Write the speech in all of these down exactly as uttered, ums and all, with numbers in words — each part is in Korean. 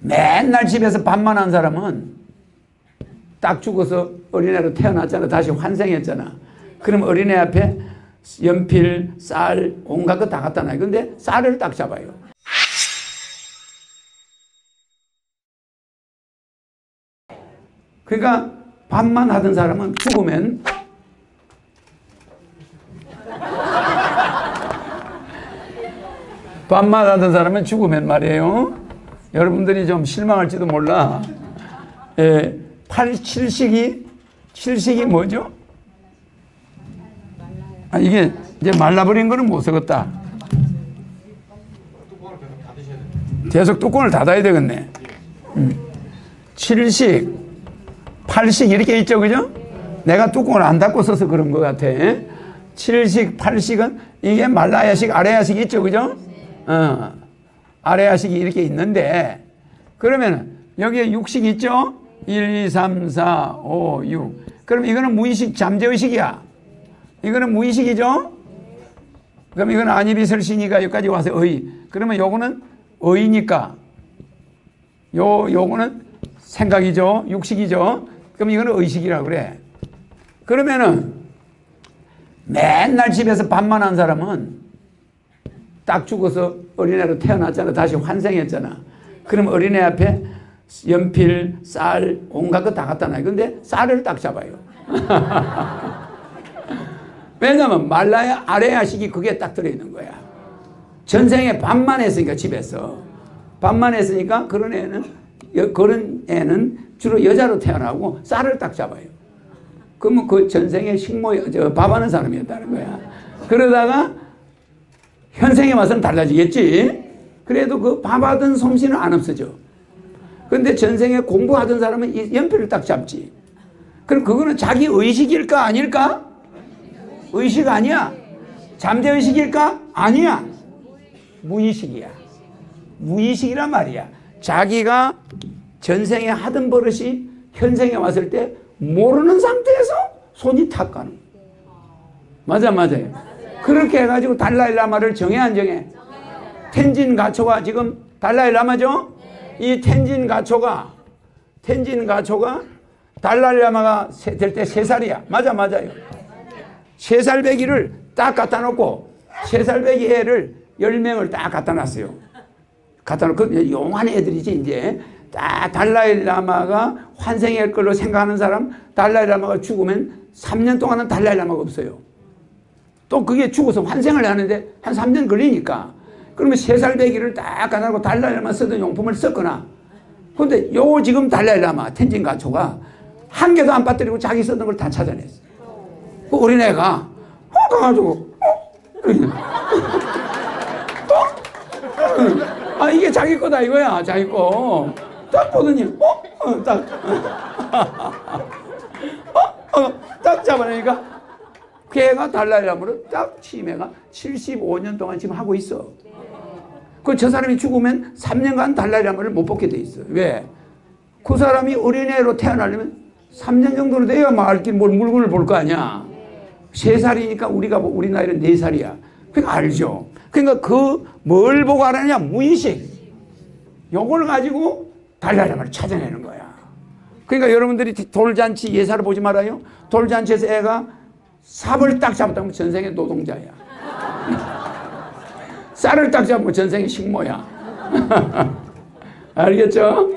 맨날 집에서 밥만 한 사람은 딱 죽어서 어린애로 태어났잖아. 다시 환생했잖아. 그럼 어린애 앞에 연필, 쌀, 온갖 거 다 갖다 놔요. 근데 쌀을 딱 잡아요. 그러니까 밥만 하던 사람은 죽으면 밥만 하던 사람은 죽으면 말이에요. 여러분들이 좀 실망할지도 몰라. 예, 팔, 칠식이, 칠식이 뭐죠? 아, 이게 이제 말라버린 거는 못 쓰겠다. 계속 뚜껑을 닫아야 되겠네. 음. 칠식, 팔식 이렇게 있죠, 그죠? 내가 뚜껑을 안 닫고 써서 그런 것 같아. 칠식, 팔식은 이게 말라야식, 아래야식 있죠, 그죠? 어, 아래야식이 이렇게 있는데, 그러면 여기에 육식 있죠? 일, 이, 삼, 사, 오, 육. 그럼 이거는 무의식, 잠재의식이야. 이거는 무의식이죠? 그럼 이거는 안이비설시니까 여기까지 와서 의. 그러면 요거는 의니까. 요, 요거는 생각이죠? 육식이죠? 그럼 이거는 의식이라고 그래. 그러면은 맨날 집에서 밥만 한 사람은 딱 죽어서 어린애로 태어났잖아. 다시 환생했잖아. 그럼 어린애 앞에 연필, 쌀, 온갖 거 다 갖다 놔요. 근데 쌀을 딱 잡아요. 왜냐면 말라야 아래야식이 그게 딱 들어있는 거야. 전생에 밥만 했으니까 집에서. 밥만 했으니까 그런 애는, 그런 애는 주로 여자로 태어나고 쌀을 딱 잡아요. 그러면 그 전생에 식모, 저 밥하는 사람이었다는 거야. 그러다가 현생에 와서는 달라지겠지. 그래도 그 밥하던 솜씨는 안 없어져. 그런데 전생에 공부하던 사람은 이 연필을 딱 잡지. 그럼 그거는 자기 의식일까 아닐까? 의식 아니야. 잠재의식일까? 아니야. 무의식이야. 무의식이란 말이야. 자기가 전생에 하던 버릇이 현생에 왔을 때 모르는 상태에서 손이 탁 가는 거야. 맞아, 맞아요. 그렇게 해가지고 달라일라마를 정해 안 정해? 텐진 가초가 지금 달라일라마죠? 이 텐진 가초가 텐진 가초가 달라일라마가 될 때 세 살이야. 맞아, 맞아요. 세 살배기를 딱 갖다 놓고 세 살배기 애를 열 명을 딱 갖다 놨어요. 갖다 놓고 용한 애들이지 이제 딱 달라일라마가 환생할 걸로 생각하는 사람, 달라일라마가 죽으면 삼 년 동안은 달라일라마가 없어요. 또 그게 죽어서 환생을 하는데 한 삼 년 걸리니까. 그러면 세 살배기를 딱 갖다 놓고 달라일라마 쓰던 용품을 썼거나. 그런데 요 지금 달라일라마 텐진 가초가 한 개도 안 빠뜨리고 자기 쓰던 걸 다 찾아냈어. 그 어린애가 어 가가지고 어? 어? 아 이게 자기 거다 이거야. 자기 거. 딱 보더니 어? 어 딱 어? 어? 딱 잡아내니까 걔가 달라일라마를 딱 치매가 칠십오 년 동안 지금 하고 있어. 그 저 사람이 죽으면 삼 년간 달라일라마를 못 뽑게 돼 있어. 왜? 그 사람이 어린애로 태어나려면 삼 년 정도는 돼야 말길 뭘 물건을 볼 거 아니야. 세 살이니까 우리가 우리 나이는 네 살이야. 그러니까 알죠. 그러니까 그 뭘 보고 알았냐? 무의식. 요걸 가지고 달라일라마를 찾아내는 거야. 그러니까 여러분들이 돌잔치 예사를 보지 말아요. 돌잔치에서 애가 삽을 딱 잡았다면 전생의 노동자야. 쌀을 딱 잡으면 전생의 식모야. 알겠죠?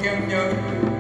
경력